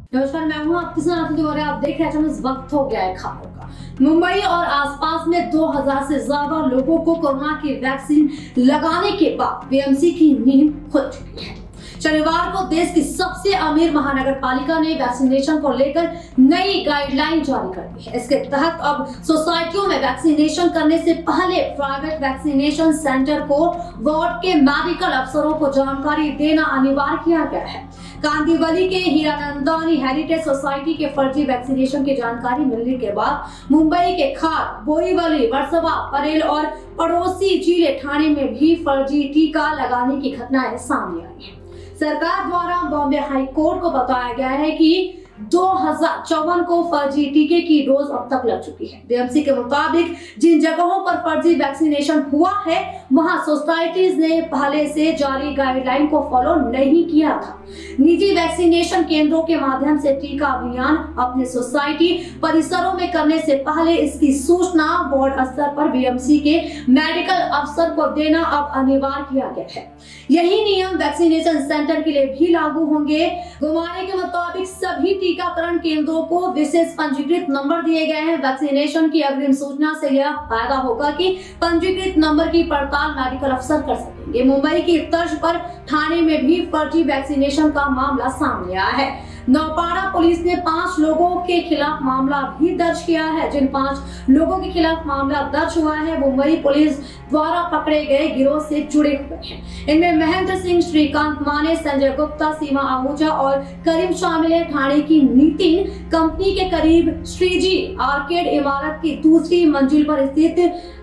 नमस्कार, मैं हूं आपके साथ और आप देख रहे हैं इस वक्त हो गया है खबरों का। मुंबई और आसपास में 2000 से ज्यादा लोगों को कोरोना की वैक्सीन लगाने के बाद बीएमसी की नींद खुल चुकी है। शनिवार को देश की सबसे अमीर महानगर पालिका ने वैक्सीनेशन को लेकर नई गाइडलाइन जारी कर दी है। इसके तहत अब सोसाइटियों में वैक्सीनेशन करने से पहले प्राइवेट वैक्सीनेशन सेंटर को वार्ड के मेडिकल अफसरों को जानकारी देना अनिवार्य किया गया है। कांदिवली के हीरानंदानी हेरिटेज सोसाइटी के फर्जी वैक्सीनेशन की जानकारी मिलने के बाद मुंबई के खार, बोरीवली, वर्सोवा, परेल और पड़ोसी जिले ठाणे में भी फर्जी टीका लगाने की घटनाएं सामने आई है। सरकार द्वारा बॉम्बे हाई कोर्ट को बताया गया है कि 2054 को फर्जी टीके की डोज अब तक लग चुकी है। बीएमसी के मुताबिक जिन जगहों पर फर्जी वैक्सीनेशन हुआ है वहां सोसाइटीज ने पहले से जारी गाइडलाइन को फॉलो नहीं किया था। निजी वैक्सीनेशन केंद्रों के माध्यम से टीका अभियान अपने सोसाइटी परिसरों में करने से पहले इसकी सूचना वार्ड स्तर पर बीएमसी के मेडिकल अफसर को देना अब अनिवार्य किया गया है। यही नियम वैक्सीनेशन सेंटर के लिए भी लागू होंगे। गुमारे के मुताबिक सभी टीकाकरण केंद्रों को विशेष पंजीकृत नंबर दिए गए हैं। वैक्सीनेशन की अग्रिम सूचना से यह फायदा होगा कि पंजीकृत नंबर की पड़ताल मेडिकल अफसर कर सकेंगे। मुंबई की तर्ज पर ठाणे में भी फर्जी वैक्सीनेशन का मामला सामने आया है। नौपाड़ा पुलिस ने 5 लोगों के खिलाफ मामला भी दर्ज किया है। जिन 5 लोगों के खिलाफ मामला दर्ज हुआ है मुंबई पुलिस द्वारा पकड़े गए गिरोह से जुड़े हुए हैं। इनमें महेंद्र सिंह, श्रीकांत माने, संजय गुप्ता, सीमा आहूजा और करीम शामिल है। ठाणे की नितिन कंपनी के करीब श्रीजी आर्केड इमारत की दूसरी मंजिल पर स्थित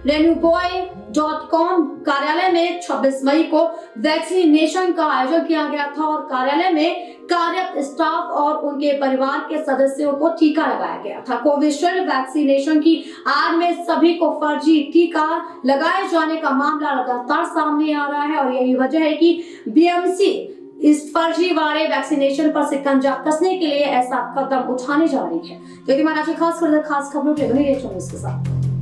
renuboy.com कार्यालय में 26 मई को वैक्सीनेशन का आयोजन किया गया था और कार्यालय में कार्यरत स्टाफ और उनके परिवार के सदस्यों को टीका लगाया गया था। कोविशील्ड वैक्सीनेशन की आड़ में सभी को फर्जी टीका लगाए जाने का मामला लगातार सामने आ रहा है और यही वजह है कि बीएमसी इस फर्जीवाड़े वैक्सीनेशन पर शिकंजा कसने के लिए ऐसा कदम उठाने जा रही है। तो हमारी खास खबरों के लिए के साथ